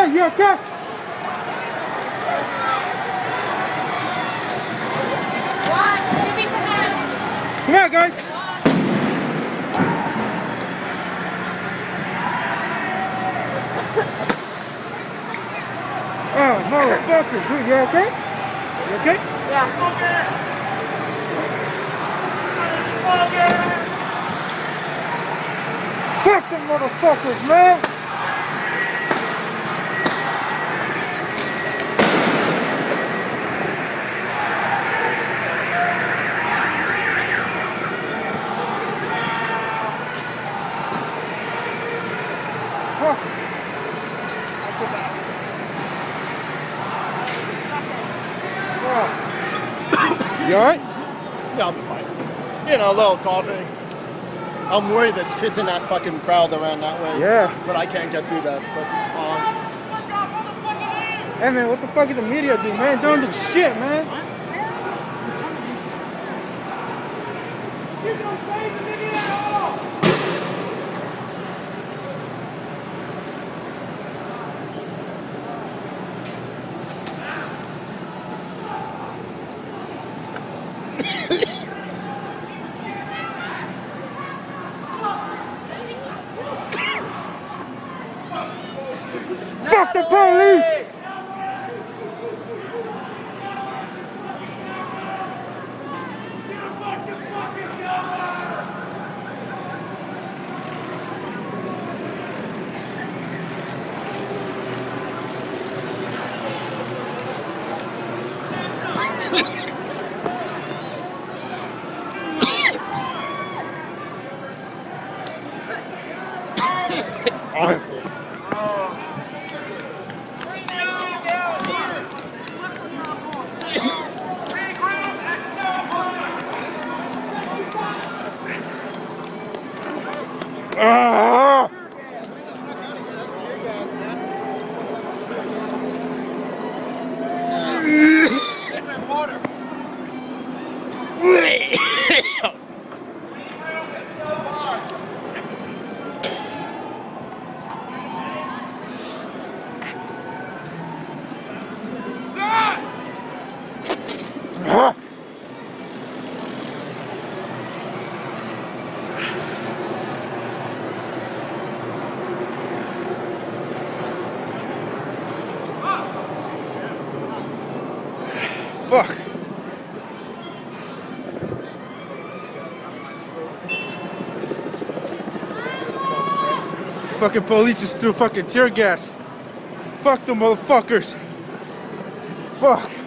okay? You okay? Come here, guys. Oh, motherfucker. You okay? You okay? Yeah. Fuck them motherfuckers, man! You alright? Yeah, I'll be fine. You know, a little coughing. I'm worried there's kids in that fucking crowd that ran that way. Yeah. But I can't get through that fucking Hey man, what the fuck is the media do, man? Don't do shit, man. Fuck the police! Fuck. Fucking police just threw fucking tear gas. Fuck them motherfuckers. Fuck.